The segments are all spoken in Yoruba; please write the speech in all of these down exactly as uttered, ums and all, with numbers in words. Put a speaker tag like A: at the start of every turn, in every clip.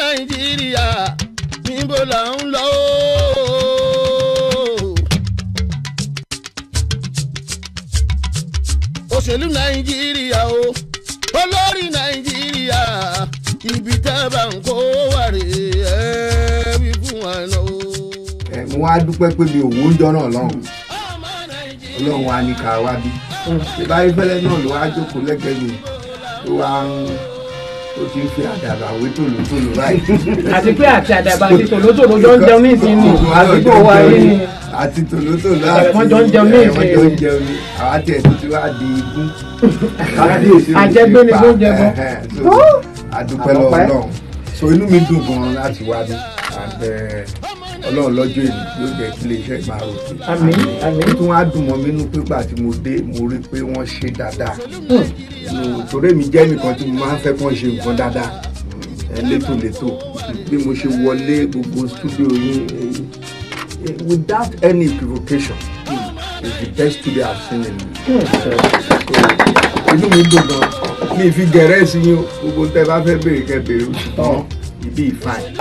A: Nàìjíríà níbo là ń lọ. Òṣèlú Nàìjíríà o olórí Nàìjíríà ibi tá a bá ń kó wà rè é wí fún wa náà o.
B: ẹ mo wá dúpẹ́ pé mi ò wó ń jọ náà lọ́hùn ọlọ́run wa ní ká wá bí ìbáyé fẹ́lẹ́ náà ló wá jókòó lẹ́gbẹ̀ẹ́ mi tó wá ń ó ti ń fi àdàbà wé tòlótòló báyìí.
C: àti pé àti àdàbà àti tòlótòló jọ ń jẹun ní ìsinmi àdúgbò wa yìí.
B: àti tòlótòló àti
C: wọ́n jọ ń jẹun ní ìsinmi.
B: wọ́n jọ ń jẹun ní àwa tiẹ̀ tó ti wá di igún.
C: àjẹgbé ni ló ń jẹ bọ́.
B: àdúpẹ́ lọ́wọ́ náà so inú mi dùn gan-an láti wá bí ọlọ́run lọ́jọ́ èmi yóò jẹ́ kí iléeṣẹ́ máa ròkè.
C: àmín àmín.
B: ó tún wá dùn mọ́ mi nínú pípa tí mo dé mo rí pé wọ́n ṣe dáadáa. torí mi jẹ́ nìkan tí mo máa ń fẹ́ kí wọ́n ṣe nǹkan dáadáa létòlétò bí mo ṣe wọlé gbogbo studio yín without any equivocation it's the best studio I've seen in inú mi dùn gan mi fi gẹ̀rẹ́ sí yín gbogbo tẹ́ bá fẹ́ béèrè kẹ́ béèrè ṣùgbọ́n ibi ìfàyè.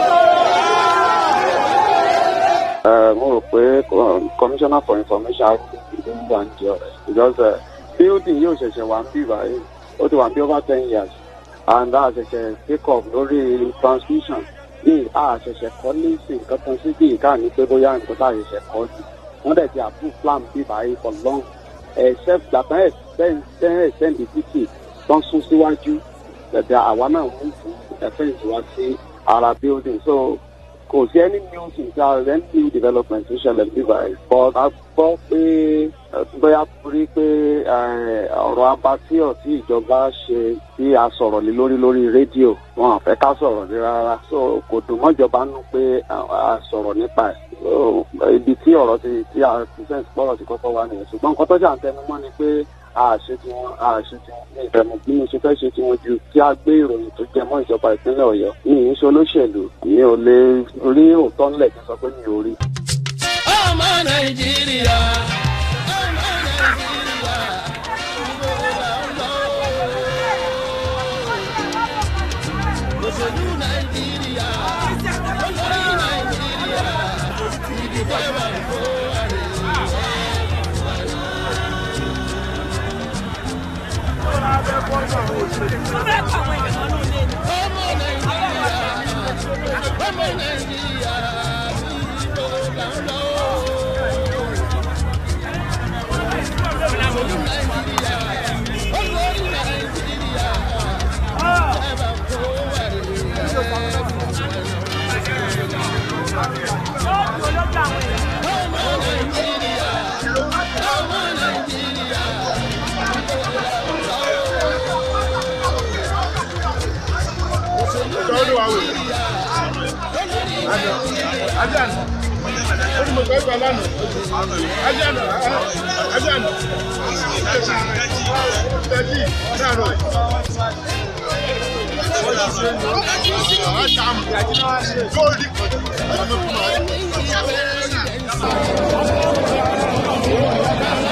D: mo rò pé commissioner for information ló ń gbà ń jẹ ọ̀rẹ́ because uh, building yóò ṣẹ̀ṣẹ̀ wà ń bí báyìí ó ti wà ń bí over ten years and a ṣẹ̀ṣẹ̀ take off lórí transmission ní a ṣẹ̀ṣẹ̀ kọ́ lẹ́sìn kankan sí bí ìka ní pé bóyá nǹkan tá a ṣẹ̀ṣẹ̀ kọ́ ni wọ́n dẹ̀ ti approve plan bí báyìí for long except gbàtàn extend extend the títì tó ń sún síwájú ẹ̀dẹ̀ àwa náà mú fún ẹ̀fẹ̀yìntì wá sí ara building so kò sí any new thing any new development tó ṣẹlẹ̀ bí báyìí but a gbọ́ pé bóyá rí pé ọ̀rọ̀ abatíọ̀ tí ìjọba ṣe tí a sọ̀rọ̀ lé lórí lórí rédíò wọn àfẹ́ ká sọ̀rọ̀ ní rárá so kò dùn mọ́jọba nú pé a sọ̀rọ̀ nípa ẹ̀ ibi tí ọ̀rọ̀ ti tí a ti sẹ́ǹsì pọ̀rọ̀ ti kọ́kọ́ wá nìyẹn ṣùgbọ́n nǹkan tó ṣà ń tẹnu mọ́ ni pé àṣẹ tí wọn àṣẹ tí wọn ní ìfẹ́ mọ̀ bí mo ṣe fẹ́ ṣe tí wọn ju kí a gbé ìròyìn tó jẹ mọ́ ìjọba ìpínlẹ̀ Ọ̀yọ́ mi ì ń ṣe olóṣèlú mi ò lè rí òótọ́ ńlẹ̀ kí n sọ pé mi ò rí.
A: ọmọ Nàìjíríà òṣèlú Nàìjíríà olórí Nàìjíríà ibi tẹ́ wà ń kó wà rè
E: Ajan, ó mo fẹ́ gba lánàá. Ajan, Ajan, Tẹ́jì, Ṣàrọ̀. Ajan, Góòlì kan, ọmọ kúmọ̀.